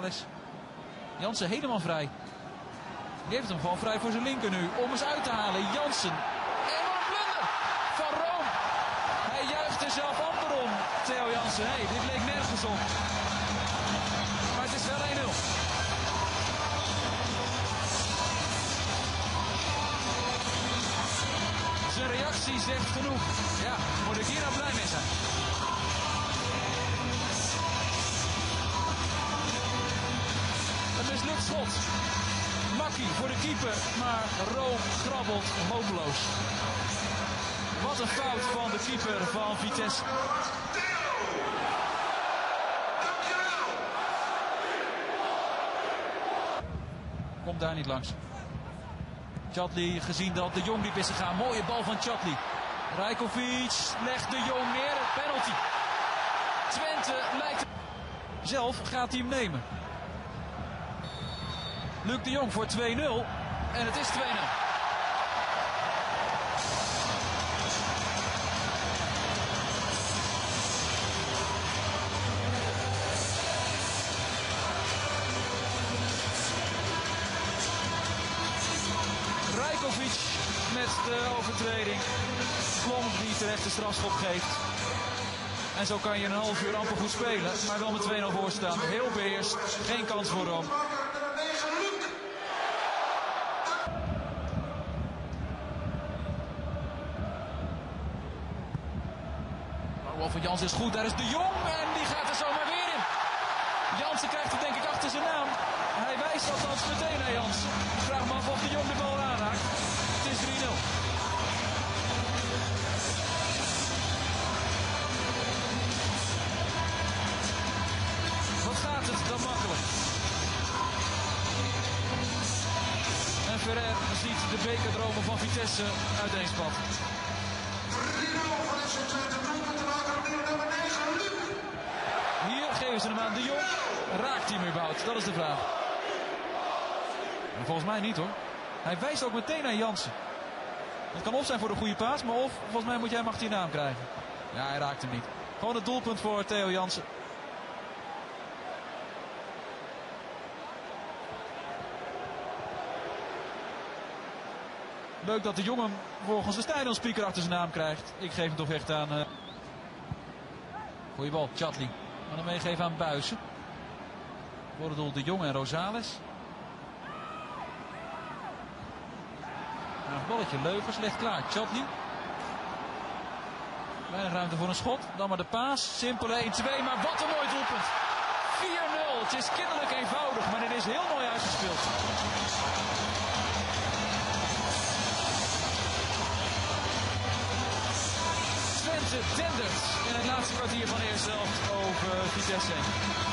Jansen helemaal vrij. Die heeft hem gewoon vrij voor zijn linker nu. Om eens uit te halen. Jansen. En wat een blunder van Room. Hij juicht er zelf amper om. Theo Jansen. Hey, dit leek nergens op. Maar het is wel 1-0. Zijn reactie zegt genoeg. Ja, moet ik hier nou blij mee zijn. Een mislukt schot. Makkie voor de keeper, maar Room grabbelt hopeloos. Wat een fout van de keeper van Vitesse. Komt daar niet langs. Chatli, gezien dat de Jong diep is gegaan. Mooie bal van Chatli. Rajkovic legt de Jong neer. Penalty. Twente lijkt... Zelf gaat hij hem nemen. Luc de Jong voor 2-0. En het is 2-0. Rajkovic met de overtreding. Klomp die terecht de strafschop geeft. En zo kan je een half uur amper goed spelen. Maar wel met 2-0 voor staan. Heel beheerst. Geen kans voor Rome. Van Jansen is goed, daar is de Jong en die gaat er zomaar weer in. Jansen krijgt het denk ik achter zijn naam. Hij wijst althans meteen naar Jansen. Ik vraag me af of de Jong de bal aanraakt. Het is 3-0. Wat gaat het dan makkelijk. En Ferrer ziet de bekerdromen van Vitesse uiteenspatten. 3-0 van FC Twente. Hier geven ze hem aan de Jong. Raakt hij hem überhaupt? Dat is de vraag. En volgens mij niet hoor. Hij wijst ook meteen naar Jansen. Het kan of zijn voor de goede paas, maar of volgens mij moet jij hem achter je naam krijgen. Ja, hij raakt hem niet. Gewoon het doelpunt voor Theo Jansen. Leuk dat de Jong hem volgens de stadionspeaker achter zijn naam krijgt. Ik geef hem toch echt aan... Goeie bal, Chatli. Gaan hem meegeven aan Buijsen. Voor het doel de Jong en Rosales. Nou, een balletje Leuvers ligt klaar. Chatli. Weinig ruimte voor een schot. Dan maar de paas. Simpele 1-2. Maar wat een mooi doelpunt. 4-0. Het is kinderlijk eenvoudig. Maar dit is heel mooi uitgespeeld. Twente tendert in het laatste kwartier van de eerste helft over Vitesse.